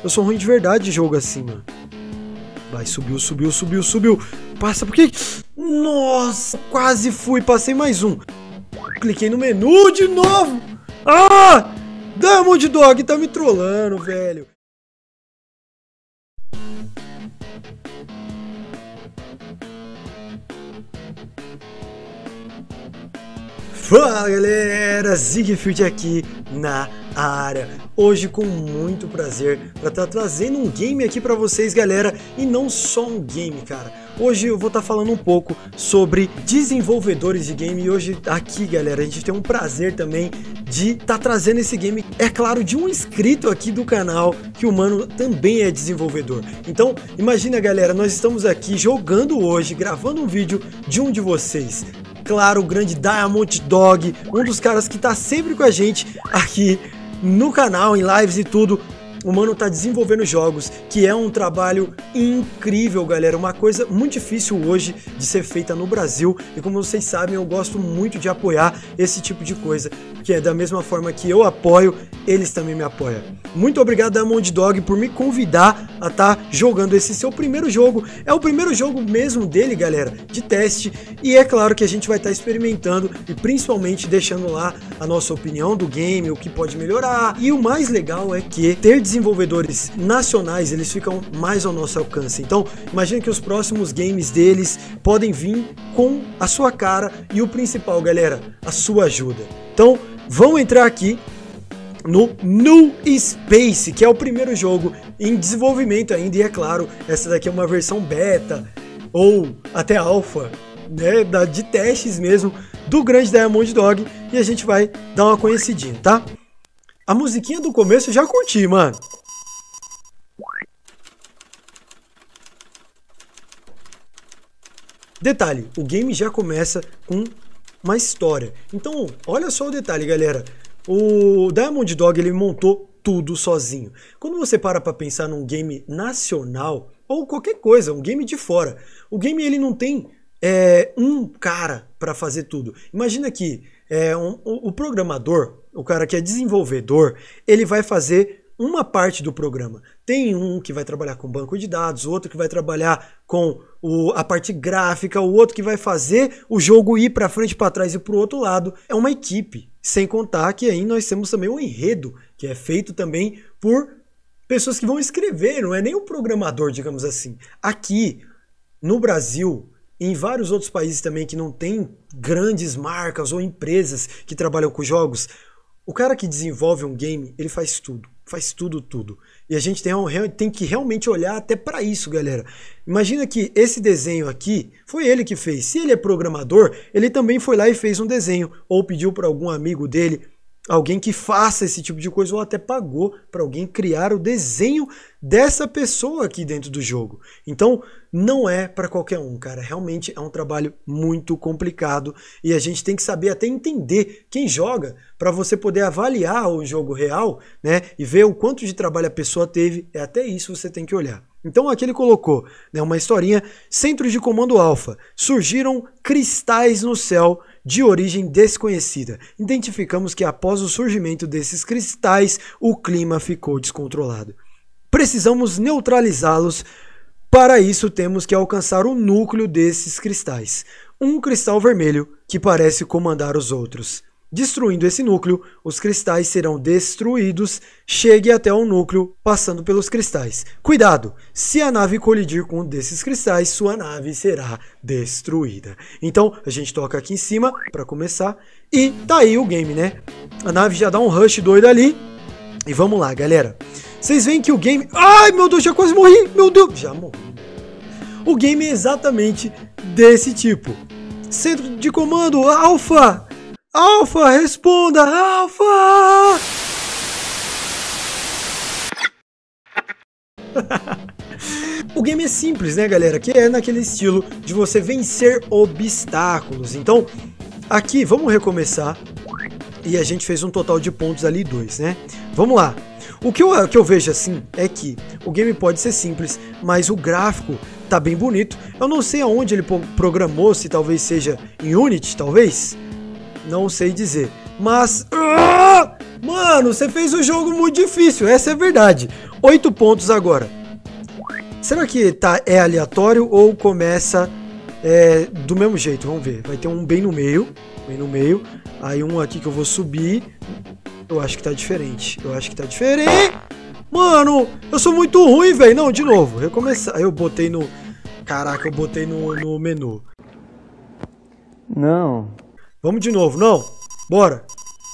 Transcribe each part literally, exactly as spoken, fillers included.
Eu sou ruim de verdade de jogo assim, mano. Vai, subiu, subiu, subiu, subiu. Passa, por quê? Nossa, quase fui, passei mais um. Cliquei no menu de novo. Ah! Diamond Dog tá me trollando, velho. Fala galera, Zigfield aqui na área, hoje com muito prazer para estar trazendo um game aqui para vocês galera, e não só um game cara, hoje eu vou estar falando um pouco sobre desenvolvedores de game e hoje aqui galera, a gente tem um prazer também de estar trazendo esse game, é claro, de um inscrito aqui do canal, que o mano também é desenvolvedor. Então imagina galera, nós estamos aqui jogando hoje, gravando um vídeo de um de vocês. Claro, o grande Diamond Dog, um dos caras que tá sempre com a gente aqui no canal, em lives e tudo. O mano tá desenvolvendo jogos, que é um trabalho incrível, galera. Uma coisa muito difícil hoje de ser feita no Brasil. E como vocês sabem, eu gosto muito de apoiar esse tipo de coisa, que é da mesma forma que eu apoio, eles também me apoiam. Muito obrigado, Diamond Dog, por me convidar a estar tá jogando esse seu primeiro jogo. É o primeiro jogo mesmo dele, galera, de teste. E é claro que a gente vai estar tá experimentando e principalmente deixando lá a nossa opinião do game, o que pode melhorar. E o mais legal é que ter desenvolvedores nacionais, eles ficam mais ao nosso alcance. Então, imagine que os próximos games deles podem vir com a sua cara e o principal, galera, a sua ajuda. Então, vamos entrar aqui no New Space, que é o primeiro jogo em desenvolvimento ainda, e é claro, essa daqui é uma versão beta ou até alpha, né, de testes mesmo do grande Diamond Dog, e a gente vai dar uma conhecidinha, tá? A musiquinha do começo eu já curti, mano. Detalhe, o game já começa com uma história. Então, olha só o detalhe, galera. O Diamond Dog, ele montou tudo sozinho. Quando você para pra pensar num game nacional, ou qualquer coisa, um game de fora, o game ele não tem é, um cara para fazer tudo. Imagina que é, um, o, o programador, o cara que é desenvolvedor, ele vai fazer uma parte do programa. Tem um que vai trabalhar com banco de dados, o outro que vai trabalhar com o, a parte gráfica, o outro que vai fazer o jogo ir para frente, para trás e para o outro lado. É uma equipe, sem contar que aí nós temos também um enredo, que é feito também por pessoas que vão escrever, não é nem um programador, digamos assim. Aqui, no Brasil, em vários outros países também que não tem grandes marcas ou empresas que trabalham com jogos, o cara que desenvolve um game, ele faz tudo, faz tudo, tudo. E a gente tem, tem que realmente olhar até para isso, galera. Imagina que esse desenho aqui, foi ele que fez. Se ele é programador, ele também foi lá e fez um desenho, ou pediu para algum amigo dele, alguém que faça esse tipo de coisa, ou até pagou para alguém criar o desenho dessa pessoa aqui dentro do jogo. Então, não é para qualquer um, cara. Realmente é um trabalho muito complicado e a gente tem que saber até entender quem joga para você poder avaliar o jogo real, né? E ver o quanto de trabalho a pessoa teve. É até isso você tem que olhar. Então aqui ele colocou, né, uma historinha: Centro de Comando Alpha. Surgiram cristais no céu de origem desconhecida. Identificamos que após o surgimento desses cristais, o clima ficou descontrolado. Precisamos neutralizá-los. Para isso, temos que alcançar o núcleo desses cristais. Um cristal vermelho que parece comandar os outros. Destruindo esse núcleo, os cristais serão destruídos. Chegue até o núcleo passando pelos cristais. Cuidado! Se a nave colidir com um desses cristais, sua nave será destruída. Então, a gente toca aqui em cima para começar. E tá aí o game, né? A nave já dá um rush doido ali. E vamos lá, galera. Vocês veem que o game... Ai, meu Deus, já quase morri! Meu Deus, já morri. O game é exatamente desse tipo. Centro de comando, Alpha! Alpha, responda! Alpha! O game é simples, né, galera? Que é naquele estilo de você vencer obstáculos. Então, aqui, vamos recomeçar. E a gente fez um total de pontos ali, dois, né? Vamos lá. O que eu, o que eu vejo assim é que o game pode ser simples, mas o gráfico tá bem bonito. Eu não sei aonde ele programou, se talvez seja em Unity, talvez. Não sei dizer. Mas... Ah! Mano, você fez o jogo muito difícil, essa é a verdade. oito pontos agora. Será que tá, é aleatório ou começa é, do mesmo jeito? Vamos ver. Vai ter um bem no meio. Bem no meio. Aí um aqui que eu vou subir. Eu acho que tá diferente. Eu acho que tá diferente. Mano, eu sou muito ruim, velho. Não, de novo. Recomeçar. Eu botei no... Caraca, eu botei no, no menu. Não. Vamos de novo. Não. Bora.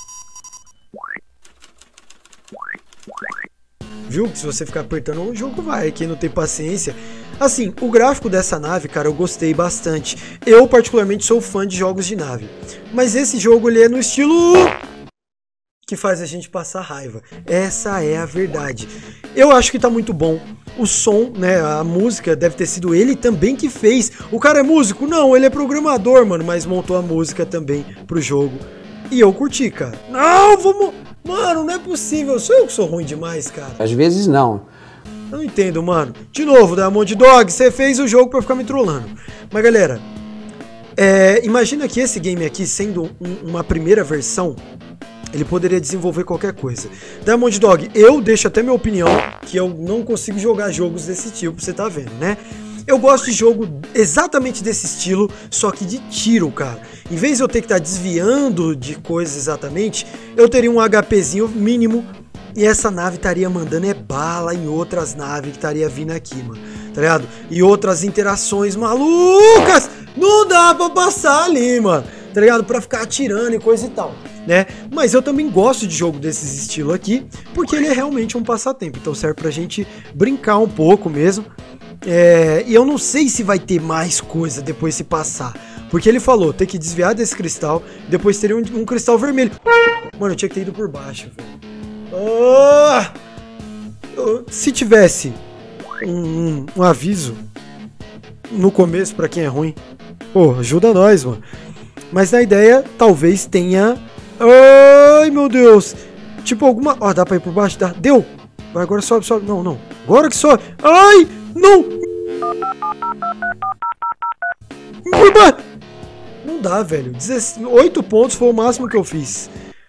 Viu? Que se você ficar apertando, o jogo vai. Quem não tem paciência. Assim, o gráfico dessa nave, cara, eu gostei bastante. Eu, particularmente, sou fã de jogos de nave. Mas esse jogo, ele é no estilo... que faz a gente passar raiva. Essa é a verdade. Eu acho que tá muito bom. O som, né, a música, deve ter sido ele também que fez. O cara é músico? Não, ele é programador, mano, mas montou a música também pro jogo. E eu curti, cara. Não, vamos... Mano, não é possível. Sou eu que sou ruim demais, cara. Às vezes não. Eu não entendo, mano. De novo, Diamond Dog, você fez o jogo pra ficar me trollando. Mas, galera, é, imagina que esse game aqui, sendo um, uma primeira versão, ele poderia desenvolver qualquer coisa. Diamond Dog, eu deixo até minha opinião que eu não consigo jogar jogos desse tipo, você tá vendo, né? Eu gosto de jogo exatamente desse estilo, só que de tiro, cara. Em vez de eu ter que estar desviando de coisas exatamente, eu teria um HPzinho mínimo e essa nave estaria mandando é bala em outras naves que estaria vindo aqui, mano. Tá ligado? E outras interações malucas! Não dá pra passar ali, mano. Tá ligado? Pra ficar atirando e coisa e tal, né? Mas eu também gosto de jogo desses estilos aqui, porque ele é realmente um passatempo. Então serve pra gente brincar um pouco mesmo. É, e eu não sei se vai ter mais coisa depois se passar. Porque ele falou, tem que desviar desse cristal, depois teria um, um cristal vermelho. Mano, eu tinha que ter ido por baixo, velho. Oh! Eu, se tivesse um, um, um aviso no começo pra quem é ruim, pô, ajuda nós, mano. Mas na ideia, talvez tenha... Ai, meu Deus! Tipo alguma... Ó, dá pra ir por baixo? Dá. Deu! Vai, agora sobe, sobe. Não, não. Agora que sobe. Ai! Não! Por baixo! Não dá, velho. oito pontos foi o máximo que eu fiz.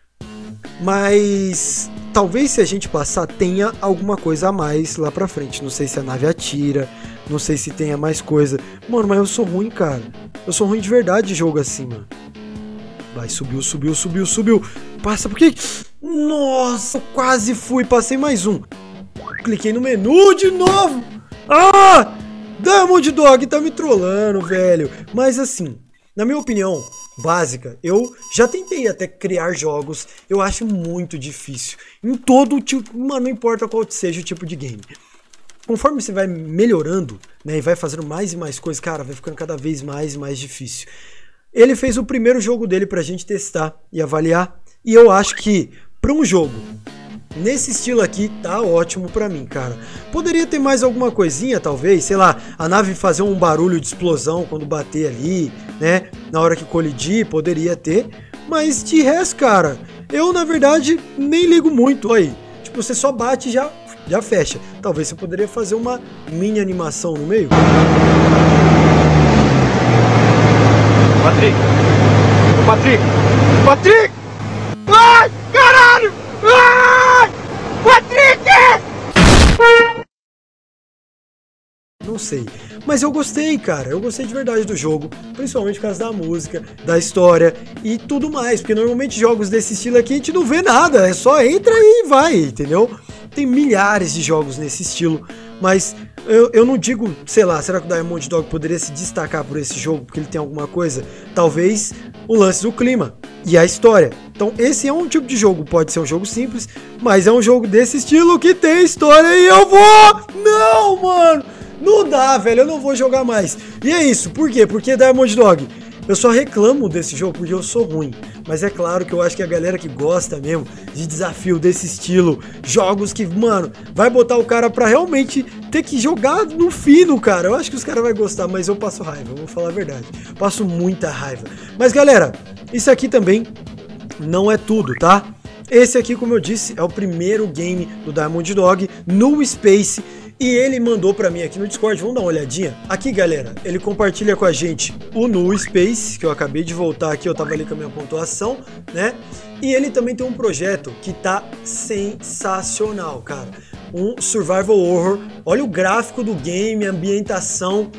Mas... talvez se a gente passar, tenha alguma coisa a mais lá pra frente. Não sei se a nave atira, não sei se tenha mais coisa. Mano, mas eu sou ruim, cara. Eu sou ruim de verdade de jogo assim, mano. Vai, subiu, subiu, subiu, subiu. Passa, por quê? Nossa, eu quase fui, passei mais um. Cliquei no menu de novo. Ah! Diamond Dog tá me trollando, velho. Mas assim, na minha opinião básica, eu já tentei até criar jogos, eu acho muito difícil. Em todo tipo, mano, não importa qual seja o tipo de game. Conforme você vai melhorando, né, e vai fazendo mais e mais coisas, cara, vai ficando cada vez mais e mais difícil. Ele fez o primeiro jogo dele pra gente testar e avaliar, e eu acho que pra um jogo nesse estilo aqui tá ótimo pra mim, cara. Poderia ter mais alguma coisinha, talvez, sei lá, a nave fazer um barulho de explosão quando bater ali, né, na hora que colidir, poderia ter, mas de resto, cara, eu na verdade nem ligo muito aí. Tipo, você só bate e já, já fecha. Talvez você poderia fazer uma mini animação no meio. Patrick! Patrick! Patrick! Ai, caralho! Ai! Patrick! Não sei, mas eu gostei, cara, eu gostei de verdade do jogo, principalmente por causa da música, da história e tudo mais, porque normalmente jogos desse estilo aqui a gente não vê nada, é só entra e vai, entendeu? Tem milhares de jogos nesse estilo, mas eu, eu não digo, sei lá, será que o Diamond Dog poderia se destacar por esse jogo, porque ele tem alguma coisa? Talvez o lance do clima e a história. Então esse é um tipo de jogo, pode ser um jogo simples, mas é um jogo desse estilo que tem história e eu vou... Não, mano! Não dá, velho, eu não vou jogar mais. E é isso, por quê? Porque Diamond Dog, eu só reclamo desse jogo porque eu sou ruim. Mas é claro que eu acho que a galera que gosta mesmo de desafio desse estilo, jogos que, mano, vai botar o cara pra realmente ter que jogar no fino, cara. Eu acho que os caras vão gostar, mas eu passo raiva, vou falar a verdade. Passo muita raiva. Mas galera, isso aqui também não é tudo, tá? Esse aqui, como eu disse, é o primeiro game do Diamond Dog no Space. E ele mandou pra mim aqui no Discord, vamos dar uma olhadinha. Aqui, galera, ele compartilha com a gente o No Space, que eu acabei de voltar aqui, eu tava ali com a minha pontuação, né? E ele também tem um projeto que tá sensacional, cara. um survival horror. Olha o gráfico do game, a ambientação.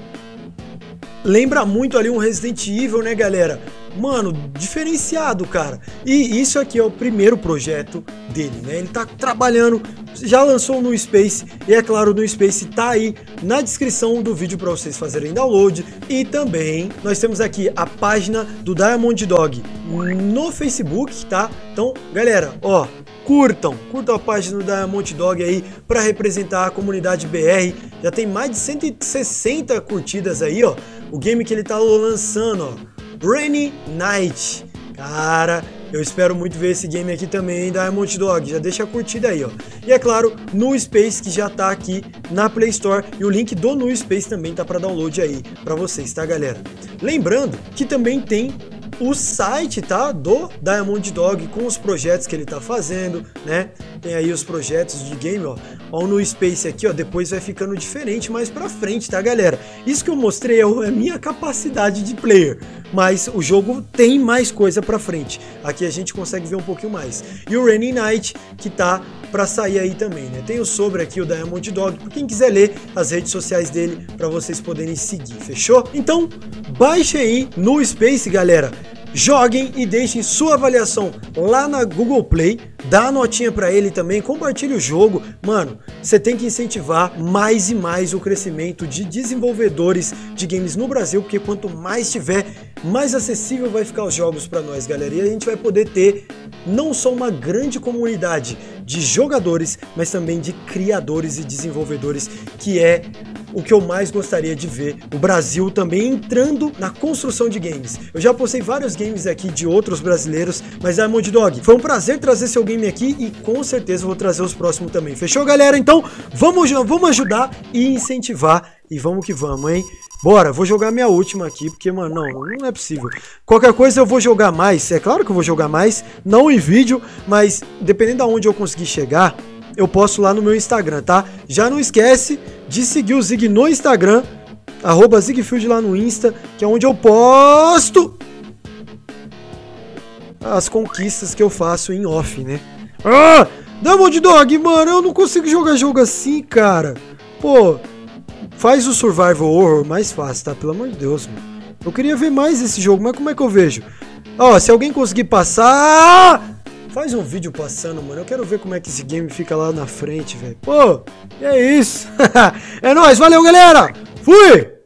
Lembra muito ali um Resident Evil, né, galera? Mano, diferenciado, cara. E isso aqui é o primeiro projeto dele, né? Ele tá trabalhando, já lançou no Space, e é claro, no Space tá aí na descrição do vídeo para vocês fazerem download. E também nós temos aqui a página do Diamond Dog no Facebook, tá? Então, galera, ó, curtam, curtam a página do Diamond Dog aí para representar a comunidade B R. Já tem mais de cento e sessenta curtidas aí, ó. O game que ele tá lançando, ó. Rainy Night. Cara, eu espero muito ver esse game aqui também, Diamond Dog. Já deixa a curtida aí, ó. E é claro, no Space, que já tá aqui na Play Store. E o link do No Space também tá para download aí pra vocês, tá, galera? Lembrando que também tem o site, tá, do Diamond Dog com os projetos que ele tá fazendo, né? Tem aí os projetos de game, ó. Ó, no Space aqui, ó, depois vai ficando diferente mais pra frente, tá, galera? Isso que eu mostrei é a minha capacidade de player, mas o jogo tem mais coisa pra frente. Aqui a gente consegue ver um pouquinho mais. E o Rainy Night, que tá pra sair aí também, né? Tem o sobre aqui, o Diamond Dog, pra quem quiser ler as redes sociais dele, pra vocês poderem seguir, fechou? Então, baixe aí no Space, galera. Joguem e deixem sua avaliação lá na Google Play, dá a notinha pra ele também, compartilhe o jogo. Mano, você tem que incentivar mais e mais o crescimento de desenvolvedores de games no Brasil, porque quanto mais tiver, mais acessível vai ficar os jogos pra nós, galera. E a gente vai poder ter não só uma grande comunidade de jogadores, mas também de criadores e desenvolvedores, que é o que eu mais gostaria de ver, o Brasil também entrando na construção de games. Eu já postei vários games aqui de outros brasileiros, mas Diamond Dog, foi um prazer trazer seu game aqui e com certeza eu vou trazer os próximos também. Fechou, galera? Então vamos, vamos ajudar e incentivar e vamos que vamos, hein? Bora, vou jogar minha última aqui, porque, mano, não, não é possível. Qualquer coisa eu vou jogar mais, é claro que eu vou jogar mais, não em vídeo, mas dependendo de onde eu conseguir chegar, eu posto lá no meu Instagram, tá? Já não esquece de seguir o Zig no Instagram, arroba Zigfield lá no Insta, que é onde eu posto as conquistas que eu faço em off, né? Ah! Diamond Dog, mano, eu não consigo jogar jogo assim, cara. Pô, faz o Survival Horror mais fácil, tá? Pelo amor de Deus, mano. Eu queria ver mais esse jogo, mas como é que eu vejo? Ó, se alguém conseguir passar... Faz um vídeo passando, mano. Eu quero ver como é que esse game fica lá na frente, velho. Pô, é isso. É nóis. Valeu, galera. Fui!